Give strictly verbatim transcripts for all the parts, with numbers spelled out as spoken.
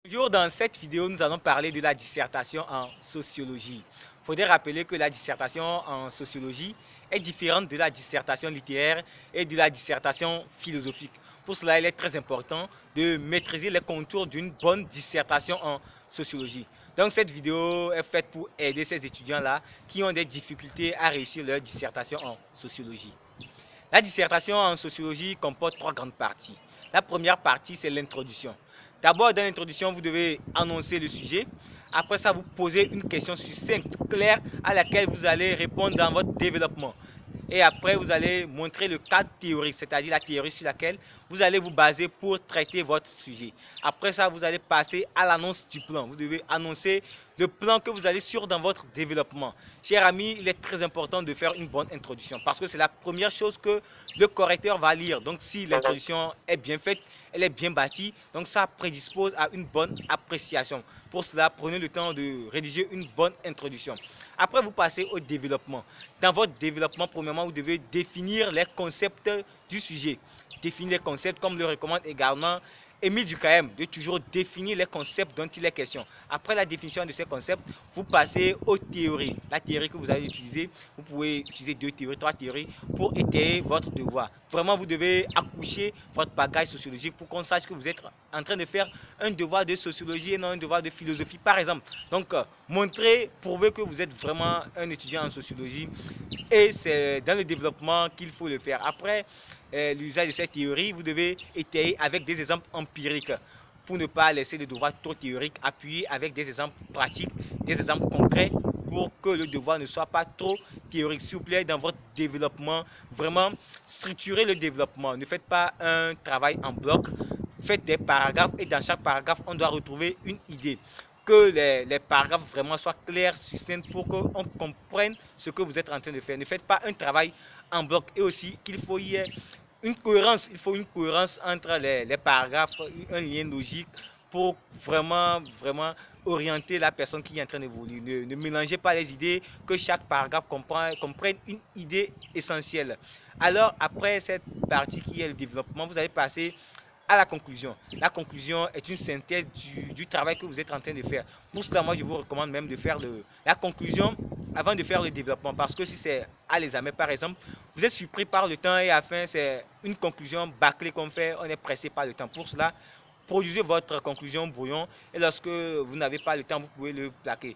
Aujourd'hui, dans cette vidéo, nous allons parler de la dissertation en sociologie. Il faudrait rappeler que la dissertation en sociologie est différente de la dissertation littéraire et de la dissertation philosophique. Pour cela, il est très important de maîtriser les contours d'une bonne dissertation en sociologie. Donc cette vidéo est faite pour aider ces étudiants-là qui ont des difficultés à réussir leur dissertation en sociologie. La dissertation en sociologie comporte trois grandes parties. La première partie, c'est l'introduction. D'abord, dans l'introduction, vous devez annoncer le sujet. Après ça, vous posez une question succincte, claire, à laquelle vous allez répondre dans votre développement. Et après, vous allez montrer le cadre théorique, c'est-à-dire la théorie sur laquelle vous allez vous baser pour traiter votre sujet. Après ça, vous allez passer à l'annonce du plan. Vous devez annoncer le plan que vous allez suivre dans votre développement. Chers amis, il est très important de faire une bonne introduction parce que c'est la première chose que le correcteur va lire. Donc, si l'introduction est bien faite, elle est bien bâtie, donc ça prédispose à une bonne appréciation. Pour cela, prenez le temps de rédiger une bonne introduction. Après, vous passez au développement. Dans votre développement, premièrement, vous devez définir les concepts du sujet. Définir les concepts, comme le recommande également Émile Durkheim, de toujours définir les concepts dont il est question. Après la définition de ces concepts, vous passez aux théories. La théorie que vous allez utiliser, vous pouvez utiliser deux théories, trois théories pour étayer votre devoir. Vraiment, vous devez accoucher votre bagage sociologique pour qu'on sache que vous êtes en train de faire un devoir de sociologie et non un devoir de philosophie, par exemple. Donc, euh, montrer, prouver que vous êtes vraiment un étudiant en sociologie et c'est dans le développement qu'il faut le faire. Après euh, l'usage de cette théorie, vous devez étayer avec des exemples empiriques pour ne pas laisser le devoir trop théorique, appuyer avec des exemples pratiques, des exemples concrets pour que le devoir ne soit pas trop théorique. S'il vous plaît, dans votre développement, vraiment structurez le développement. Ne faites pas un travail en bloc, faites des paragraphes et dans chaque paragraphe, on doit retrouver une idée. Que les, les paragraphes vraiment soient clairs, succincts pour qu'on comprenne ce que vous êtes en train de faire. Ne faites pas un travail en bloc et aussi qu'il faut y ait une cohérence, il faut une cohérence entre les, les paragraphes, un lien logique pour vraiment, vraiment orienter la personne qui est en train d'évoluer. Ne, ne mélangez pas les idées, que chaque paragraphe comprenne, comprenne une idée essentielle. Alors, après cette partie qui est le développement, vous allez passer à la conclusion. La conclusion est une synthèse du, du travail que vous êtes en train de faire. Pour cela, moi, je vous recommande même de faire le, la conclusion avant de faire le développement. Parce que si c'est à l'examen, par exemple, vous êtes surpris par le temps et à la fin, c'est une conclusion bâclée qu'on fait, on est pressé par le temps. Pour cela, produisez votre conclusion brouillon et lorsque vous n'avez pas le temps, vous pouvez le plaquer.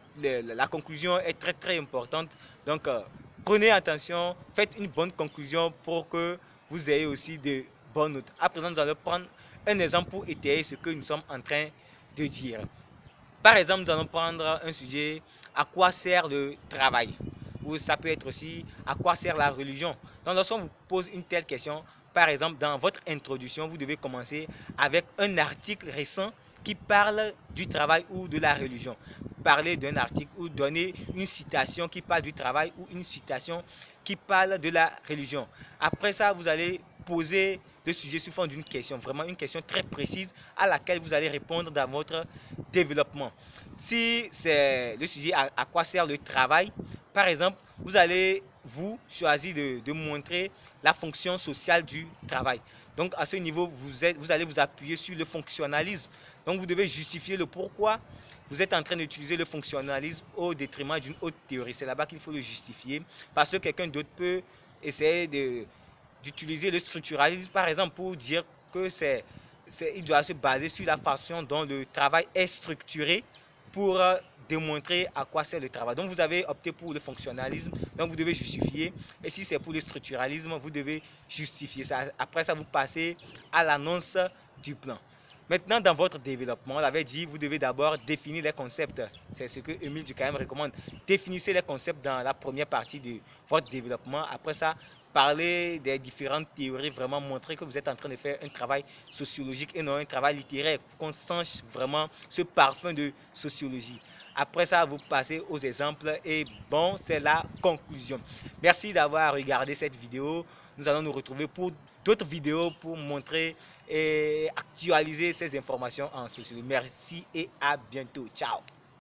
La conclusion est très, très importante. Donc, prenez attention, faites une bonne conclusion pour que vous ayez aussi de bonne note. À présent, nous allons prendre un exemple pour étayer ce que nous sommes en train de dire. Par exemple, nous allons prendre un sujet, à quoi sert le travail? Ou ça peut être aussi, à quoi sert la religion? Donc, lorsqu'on vous pose une telle question, par exemple, dans votre introduction, vous devez commencer avec un article récent qui parle du travail ou de la religion. Parler d'un article ou donner une citation qui parle du travail ou une citation qui parle de la religion. Après ça, vous allez poser le sujet sous forme d'une question, vraiment une question très précise à laquelle vous allez répondre dans votre développement. Si c'est le sujet à, à quoi sert le travail, par exemple, vous allez vous choisir de, de montrer la fonction sociale du travail. Donc à ce niveau, vous, êtes, vous allez vous appuyer sur le fonctionnalisme. Donc vous devez justifier le pourquoi vous êtes en train d'utiliser le fonctionnalisme au détriment d'une autre théorie. C'est là-bas qu'il faut le justifier parce que quelqu'un d'autre peut essayer de d'utiliser le structuralisme, par exemple, pour dire que c'est, il doit se baser sur la façon dont le travail est structuré pour euh, démontrer à quoi sert le travail. Donc, vous avez opté pour le fonctionnalisme, donc vous devez justifier. Et si c'est pour le structuralisme, vous devez justifier ça. Après ça, vous passez à l'annonce du plan. Maintenant, dans votre développement, on l'avait dit, vous devez d'abord définir les concepts. C'est ce que Émile Durkheim recommande. Définissez les concepts dans la première partie de votre développement. Après ça, parler des différentes théories, vraiment montrer que vous êtes en train de faire un travail sociologique et non un travail littéraire, pour qu'on sente vraiment ce parfum de sociologie. Après ça, vous passez aux exemples et bon, c'est la conclusion. Merci d'avoir regardé cette vidéo. Nous allons nous retrouver pour d'autres vidéos pour montrer et actualiser ces informations en sociologie. Merci et à bientôt. Ciao.